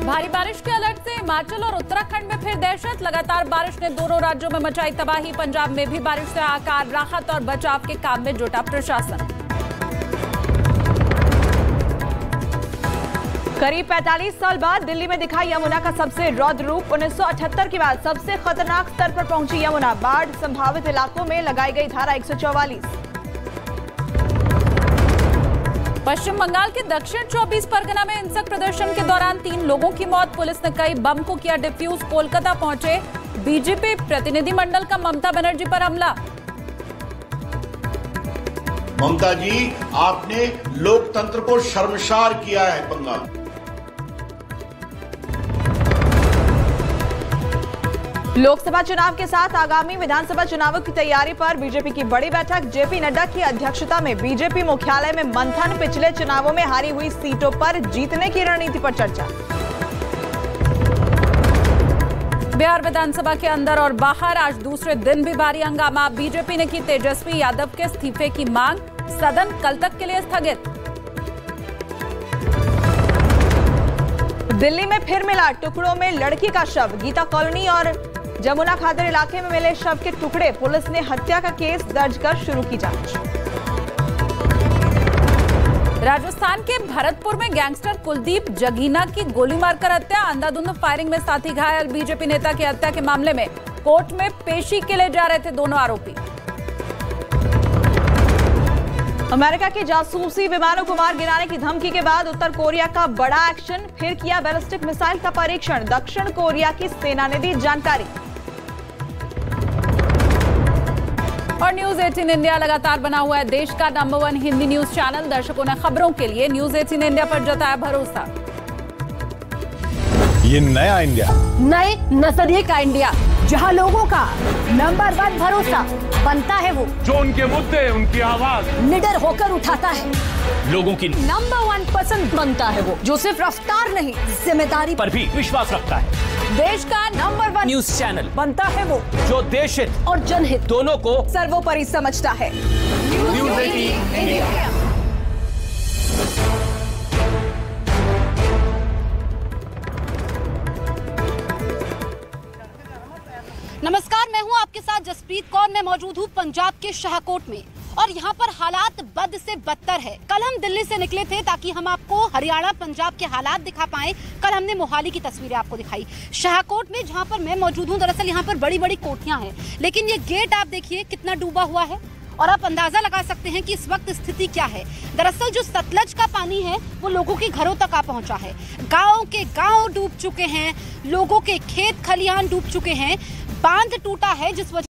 भारी बारिश के अलर्ट से हिमाचल और उत्तराखंड में फिर दहशत। लगातार बारिश ने दोनों राज्यों में मचाई तबाही। पंजाब में भी बारिश से आकार राहत और बचाव के काम में जुटा प्रशासन। करीब 45 साल बाद दिल्ली में दिखा यमुना का सबसे रौद्र रूप। 1978 के बाद सबसे खतरनाक स्तर पर पहुंची यमुना। बाढ़ संभावित इलाकों में लगाई गई धारा 144। पश्चिम बंगाल के दक्षिण 24 परगना में हिंसक प्रदर्शन के दौरान 3 लोगों की मौत। पुलिस ने कई बम को किया डिफ्यूज। कोलकाता पहुंचे बीजेपी प्रतिनिधिमंडल का ममता बनर्जी पर हमला। ममता जी, आपने लोकतंत्र को शर्मसार किया है बंगाल। लोकसभा चुनाव के साथ आगामी विधानसभा चुनावों की तैयारी पर बीजेपी की बड़ी बैठक। जेपी नड्डा की अध्यक्षता में बीजेपी मुख्यालय में मंथन। पिछले चुनावों में हारी हुई सीटों पर जीतने की रणनीति पर चर्चा। बिहार विधानसभा के अंदर और बाहर आज दूसरे दिन भी भारी हंगामा। बीजेपी ने की तेजस्वी यादव के इस्तीफे की मांग। सदन कल तक के लिए स्थगित। दिल्ली में फिर मिला टुकड़ों में लड़की का शव। गीता कॉलोनी और जमुना खादर इलाके में मिले शव के टुकड़े। पुलिस ने हत्या का केस दर्ज कर शुरू की जांच। राजस्थान के भरतपुर में गैंगस्टर कुलदीप जगीना की गोली मारकर हत्या। अंधाधुंध फायरिंग में साथी घायल। बीजेपी नेता की हत्या के मामले में कोर्ट में पेशी के लिए जा रहे थे दोनों आरोपी। अमेरिका के जासूसी विमानों को मार गिराने की धमकी के बाद उत्तर कोरिया का बड़ा एक्शन। फिर किया बैलिस्टिक मिसाइल का परीक्षण। दक्षिण कोरिया की सेना ने दी जानकारी। और न्यूज 18 इंडिया लगातार बना हुआ है देश का नंबर 1 हिंदी न्यूज चैनल। दर्शकों ने खबरों के लिए न्यूज 18 इंडिया पर जताया भरोसा। ये नया इंडिया, नए नजरिए का इंडिया, जहां लोगों का नंबर 1 भरोसा बनता है। वो जो उनके मुद्दे, उनकी आवाज निडर होकर उठाता है। लोगों की नंबर 1 पसंद बनता है। वो जो सिर्फ रफ्तार नहीं, जिम्मेदारी पर भी विश्वास रखता है। देश का नंबर 1 न्यूज चैनल बनता है वो जो देश हित और जनहित दोनों को सर्वोपरि समझता है। News 18 India. नमस्कार, मैं हूं आपके साथ जसप्रीत कौर। मैं मौजूद हूं पंजाब के शाहकोट में और यहां पर हालात बद से बदतर है। कल हम दिल्ली से निकले थे ताकि हम आपको हरियाणा पंजाब के हालात दिखा पाएं। कल हमने मोहाली की तस्वीरें आपको दिखाई। शाहकोट में जहां पर मैं मौजूद हूं, दरअसल यहां पर बड़ी बड़ी कोठियां हैं, लेकिन ये गेट आप देखिए कितना डूबा हुआ है और आप अंदाजा लगा सकते हैं कि इस वक्त स्थिति क्या है। दरअसल जो सतलज का पानी है वो लोगों के घरों तक आ पहुंचा है। गाँव के गाँव डूब चुके हैं, लोगों के खेत खलिहान डूब चुके हैं। बांध टूटा है जिस वजह